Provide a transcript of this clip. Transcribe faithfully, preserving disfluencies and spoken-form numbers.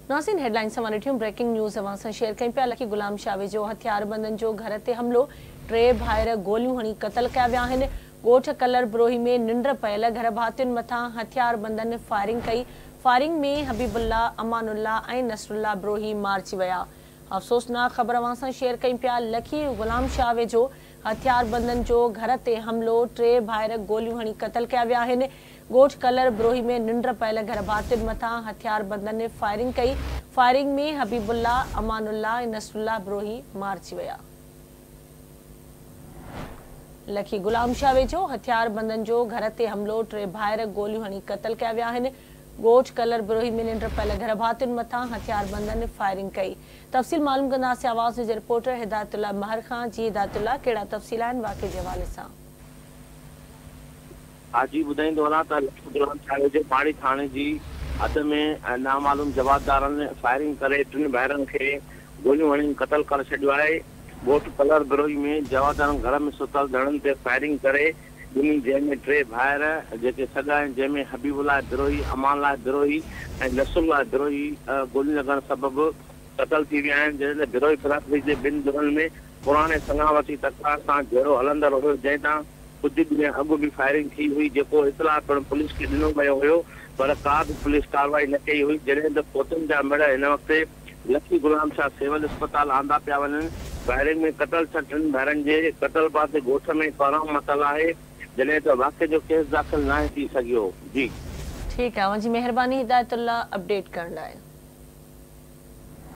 नासिन headline सां ॾिठियूं breaking news अवां सां शेयर कयूं पिया। लकी गुलाम शाह वेझो हथियारबंदनि जो घर ते हमलो, टे भाइर गोलियूं हणी क़तल कया विया आहिनि। ॻोठ कलर ब्रोही में निंड पयल घर भातियुनि मथां हथियारबंदनि फायरिंग कई। फायरिंग में हबीबुल्ला, अमानुल्ला ऐं नसरुल्ला ब्रोही मारिजी विया। अफ़सोसनाक ख़बर अवां सां शेयर कयूं पिया। लकी गुलाम शाह वेझो हथियारबंदनि जो घर ते हमलो, टे भाइर गोलियूं हणी क़तल कया विया आहिनि। ॻोठ कलर ब्रोही में निंड पयल घर भातियुनि मथां हथियारबंदनि फायरिंग कई। फायरिंग में हबीबुल्ला, अमानुल्ला ऐं नसरुल्ला ब्रोही मारिजी विया। लकी गुलाम शाह वेझो हथियारबंदनि जो घर ते हमलो, टे भाइर गोलियूं हणी क़तल कया विया आहिनि। ॻोठ कलर ब्रोही में निंड पयल घर भातियुनि मथां हथियारबंदनि फायरिंग कई। तफ़सील मालूम कंदासीं आवाज़ जे रिपोर्टर हिदायतुल्ला महर खां। जी हिदायतुल्ला, कहिड़ा तफ़सील आहिनि वाक़े जे हवाले सां? हाजी ॿुधाईंदो वञा त लकी गुलाम शाह वेझो माड़ी थाणे जी हद में नामालूम जवाबदारनि फायरिंग करे टिनि भाइरनि खे गोलियूं हणी क़तल करे छॾियो आहे। ॻोठ कलर ब्रोही में जवाबदारनि घर में सुतल धड़नि ते फायरिंग करे ॿिन्ही, जंहिंमें टे भाइर जेके सॻा आहिनि, जंहिंमें हबीबुल्ला द्रोही, अमानुल्ला द्रोही ऐं नसरुल्ला द्रोही गोलियूं लॻण सबबि क़तल थी विया आहिनि। जंहिं द्रोही बिरादरी जे ॿिनि धुरनि में पुराणे सनावती तकरार सां जहिड़ो हलंदड़ हुयो, जंहिं तां कुझु ॾींहं अॻु बि फायरिंग थी हुई, जेको इतलाह पिणु पुलिस खे ॾिनो वियो हुयो, पर का बि पुलिस कार्रवाई न कई हुई। जॾहिं त पोतनि जा मिड़ हिन वक़्तु लकी गुलाम शाह सिविल अस्पताल आंदा पिया वञनि। फायरिंग में क़तल थियल टिनि भाइरनि जे क़तल पासे ॻोठ में फ़राम मतल आहे, जॾहिं त वाक़े जो केस दाख़िल न थी सघियो। जी ठीकु आहे, मुंहिंजी महिरबानी हिदायतुल्ला अपडेट करण लाइ।